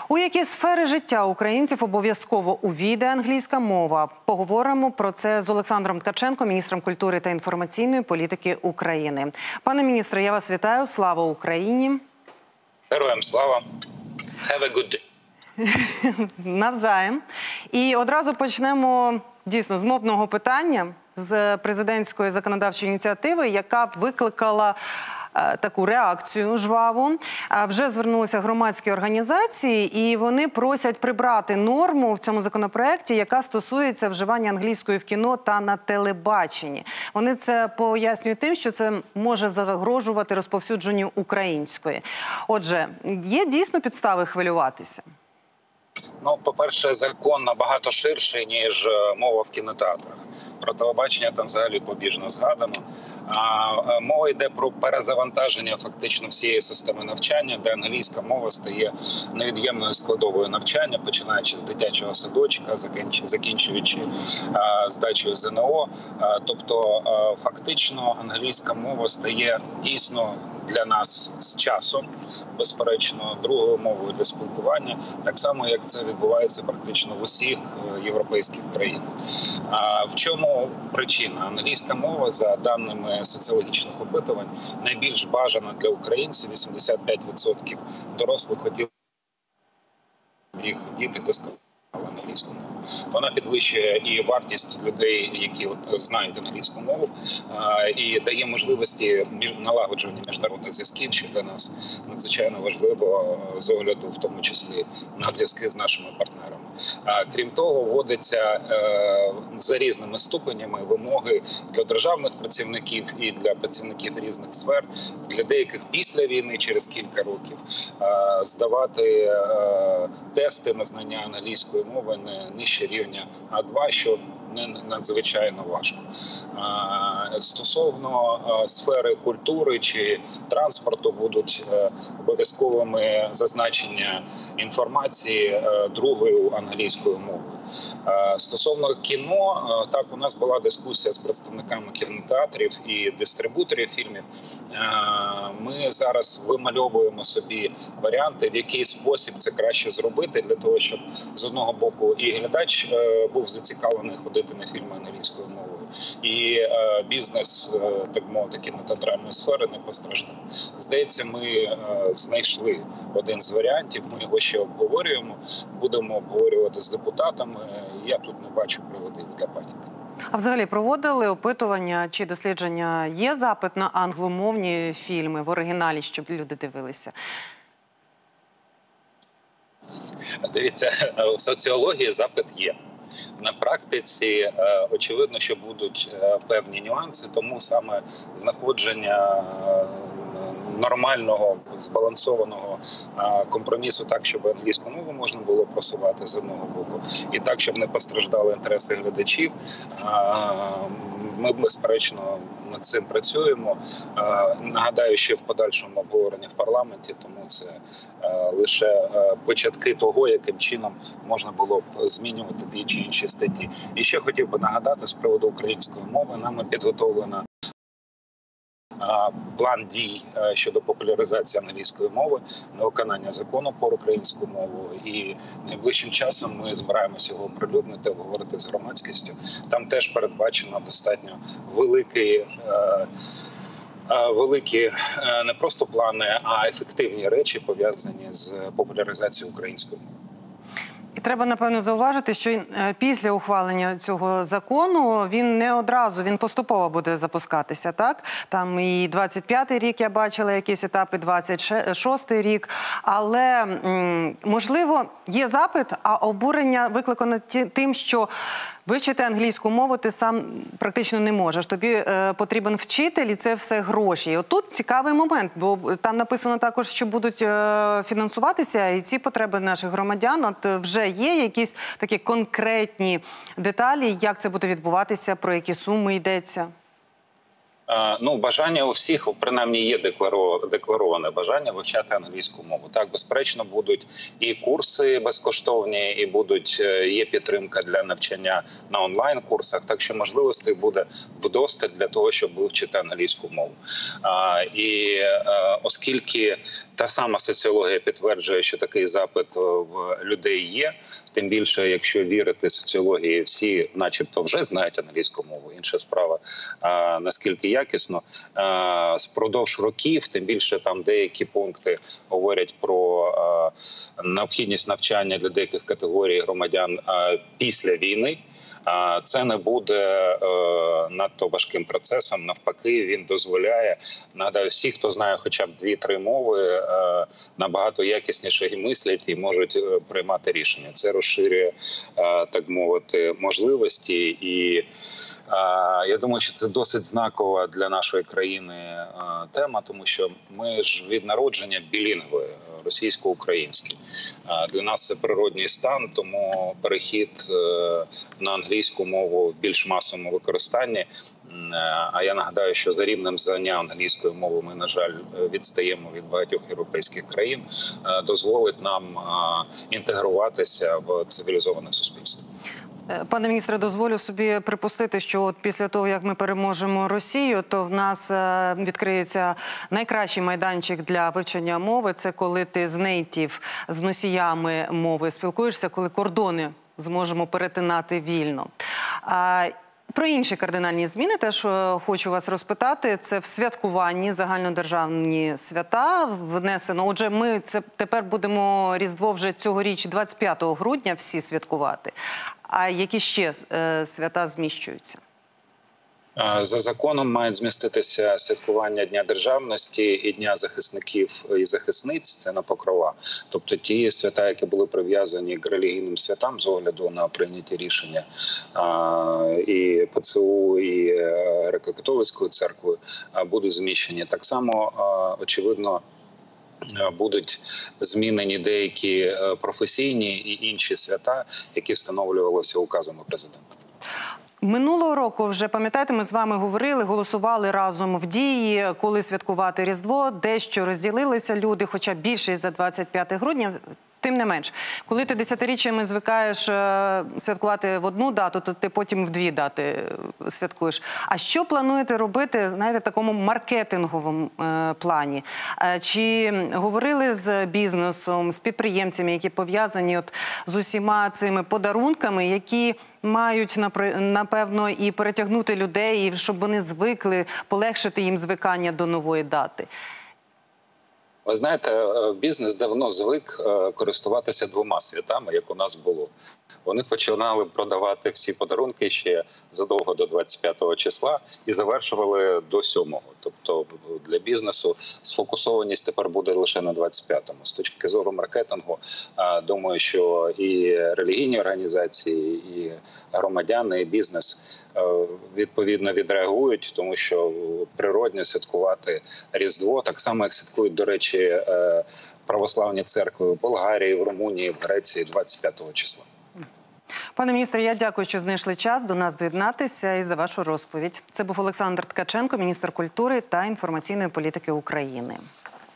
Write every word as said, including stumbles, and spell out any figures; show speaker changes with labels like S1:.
S1: У які сфери життя українців обов'язково увійде англійська мова? Поговоримо про це з Олександром Ткаченком, міністром культури та інформаційної політики України. Пане міністре, я вас вітаю. Слава Україні!
S2: Героям слава! Have a good day!
S1: Навзаєм. І одразу почнемо дійсно з мовного питання, з президентської законодавчої ініціативи, яка викликала таку реакцію жваву. Вже звернулися громадські організації, і вони просять прибрати норму в цьому законопроекті, яка стосується вживання англійської в кіно та на телебаченні. Вони це пояснюють тим, що це може загрожувати розповсюдженню української. Отже, є дійсно підстави хвилюватися?
S2: Ну, по-перше, закон набагато ширший, ніж мова в кінотеатрах. Про телебачення там взагалі побіжно згадано. А мова йде про перезавантаження фактично всієї системи навчання, де англійська мова стає невід'ємною складовою навчання, починаючи з дитячого садочка, закінчуючи здачею зе ен о. Тобто, фактично, англійська мова стає дійсно для нас з часом, безперечно, другою мовою для спілкування, так само, як це відбувається практично в усіх європейських країнах. А в чому причина? Англійська мова, за даними соціологічних опитувань, найбільш бажана для українців. вісімдесят п'ять відсотків дорослих хотіли їх діти досконало англійську мову. Вона підвищує і вартість людей, які знають англійську мову, і дає можливості налагодження міжнародних зв'язків, що для нас надзвичайно важливо з огляду, в тому числі, на зв'язки з нашими партнерами. Крім того, вводиться за різними ступенями вимоги для державних працівників і для працівників різних сфер, для деяких після війни, через кілька років, здавати тести на знання англійської мови не нижче рівня а два, що не надзвичайно важко. Стосовно сфери культури чи транспорту будуть обов'язковими зазначення інформації другою англійською мовою. Стосовно кіно, так, у нас була дискусія з представниками кінотеатрів і дистрибуторів фільмів. Ми зараз вимальовуємо собі варіанти, в який спосіб це краще зробити, для того, щоб з одного боку і глядач був зацікавлений ходити на фільми англійською мовою, і е, бізнес, е, так мовити, кінотеатральної сфери не постраждав. Здається, ми е, знайшли один з варіантів, ми його ще обговорюємо, будемо обговорювати з депутатами, я тут не бачу приводів для паніки.
S1: А взагалі проводили опитування чи дослідження? Є запит на англомовні фільми в оригіналі, щоб люди дивилися?
S2: Дивіться, в соціології запит є. На практиці очевидно, що будуть певні нюанси, тому саме знаходження нормального, збалансованого компромісу так, щоб англійську мову можна було просувати з одного боку, і так, щоб не постраждали інтереси глядачів. Ми, безперечно, над цим працюємо. Нагадаю, що в подальшому обговоренні в парламенті, тому це лише початки того, яким чином можна було б змінювати ті чи інші статті. І ще хотів би нагадати з приводу української мови, нами підготовлена план дій щодо популяризації англійської мови, на виконання закону про українську мову. І найближчим часом ми збираємося його оприлюднити, обговорити з громадськістю. Там теж передбачено достатньо великий, великі не просто плани, а ефективні речі, пов'язані з популяризацією української мови.
S1: І треба, напевно, зауважити, що після ухвалення цього закону він не одразу, він поступово буде запускатися, так? Там і двадцять п'ятий рік я бачила якісь етапи, двадцять шостий рік. Але, можливо, є запит, а обурення викликано тим, що вивчити англійську мову ти сам практично не можеш. Тобі е, потрібен вчитель, і це все гроші. І отут цікавий момент, бо там написано також, що будуть е, фінансуватися і ці потреби наших громадян. От вже є якісь такі конкретні деталі, як це буде відбуватися, про які суми йдеться?
S2: Ну, бажання у всіх, принаймні, є деклароване бажання вивчати англійську мову. Так, безперечно, будуть і курси безкоштовні, і будуть є підтримка для навчання на онлайн-курсах. Так що можливостей буде вдосталь для того, щоб вивчити англійську мову. І оскільки та сама соціологія підтверджує, що такий запит в людей є, тим більше, якщо вірити соціології, всі начебто вже знають англійську мову. Інша справа, наскільки якісно, спродовж років, тим більше там деякі пункти говорять про необхідність навчання для деяких категорій громадян після війни. Це не буде надто важким процесом. Навпаки, він дозволяє, нагадаю, всі, хто знає хоча б дві-три мови, набагато якісніше мислять і можуть приймати рішення. Це розширює, так мовити, можливості. І я думаю, що це досить знакова для нашої країни тема, тому що ми ж від народження білінгви, російсько-українські. Для нас це природній стан, тому перехід на англійську мову в більш масовому використанні. А я нагадаю, що за рівнем знання англійської мови ми, на жаль, відстаємо від багатьох європейських країн, дозволить нам інтегруватися в цивілізоване суспільство.
S1: Пане міністре, дозволю собі припустити, що от після того, як ми переможемо Росію, то в нас відкриється найкращий майданчик для вивчення мови. Це коли ти з нейтів, з носіями мови спілкуєшся, коли кордони зможемо перетинати вільно. Про інші кардинальні зміни теж хочу вас розпитати. Це в святкуванні, загальнодержавні свята внесено. Отже, ми це тепер будемо Різдво вже цьогоріч двадцять п'ятого грудня всі святкувати. А які ще е, свята зміщуються?
S2: За законом мають зміститися святкування Дня державності і Дня захисників і захисниць, це на Покрова. Тобто ті свята, які були прив'язані к релігійним святам з огляду на прийняті рішення і ПЦУ, і Греко-католицькою церквою, будуть зміщені. Так само, очевидно, будуть змінені деякі професійні і інші свята, які встановлювалися указами президента.
S1: Минулого року, вже пам'ятаєте, ми з вами говорили, голосували разом в Дії, коли святкувати Різдво, дещо розділилися люди, хоча більшість за двадцять п'яте грудня. Тим не менш, коли ти десятиріччями звикаєш святкувати в одну дату, то ти потім в дві дати святкуєш. А що плануєте робити, знаєте, в такому маркетинговому е, плані? Чи говорили з бізнесом, з підприємцями, які пов'язані от з усіма цими подарунками, які мають, напевно, і перетягнути людей, і щоб вони звикли, полегшити їм звикання до нової дати?
S2: Ви знаєте, бізнес давно звик користуватися двома святами, як у нас було. Вони починали продавати всі подарунки ще задовго до двадцять п'ятого числа і завершували до сьомого. Тобто для бізнесу сфокусованість тепер буде лише на двадцять п'ятому. З точки зору маркетингу, думаю, що і релігійні організації, і громадяни, і бізнес відповідно відреагують, тому що природно святкувати Різдво, так само, як святкують, до речі, православні церкви в Болгарії, в Румунії, в Греції двадцять п'ятого числа.
S1: Пане міністре, я дякую, що знайшли час до нас доєднатися і за вашу розповідь. Це був Олександр Ткаченко, міністр культури та інформаційної політики України.